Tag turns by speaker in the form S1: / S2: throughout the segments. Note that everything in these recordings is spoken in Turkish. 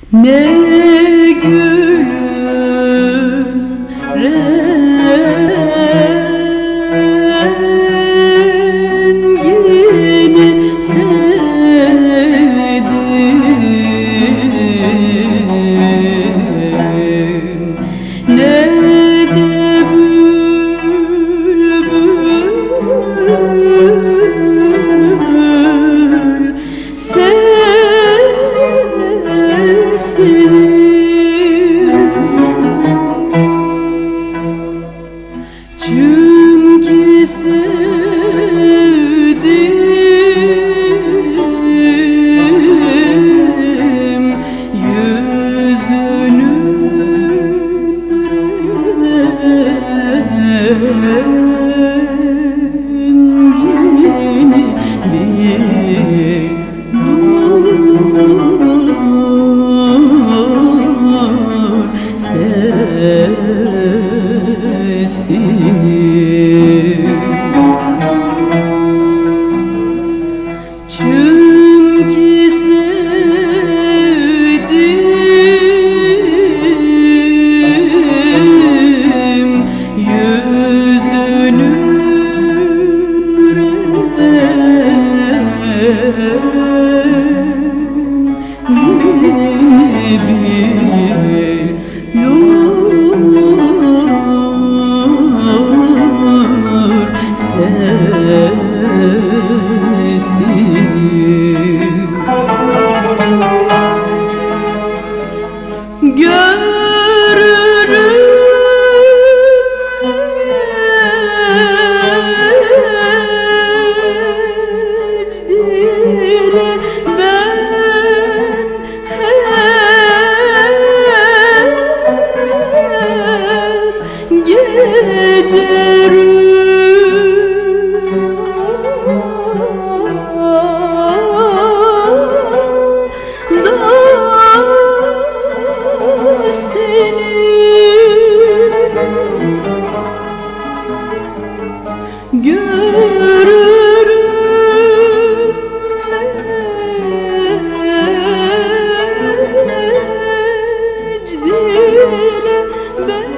S1: Ne gülüm rengini sevdim, ne de bülbül sesini. Çünkü sevdim yüzünün rengini biliyor sesini. Çünkü sevdim yüzünün rengini biliyor sesini. Görürüm ecdile ben her gece rüyamda seni görürüm, ecdile ben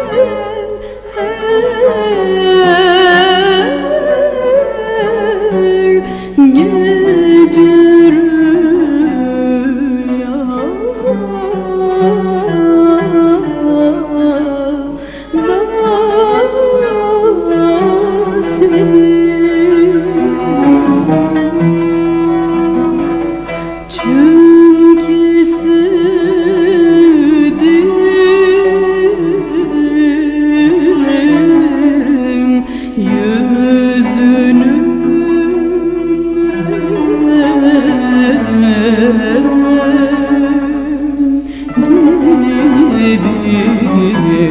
S1: her gece rüyamda seni. Çünkü sevdim yüzünün rengini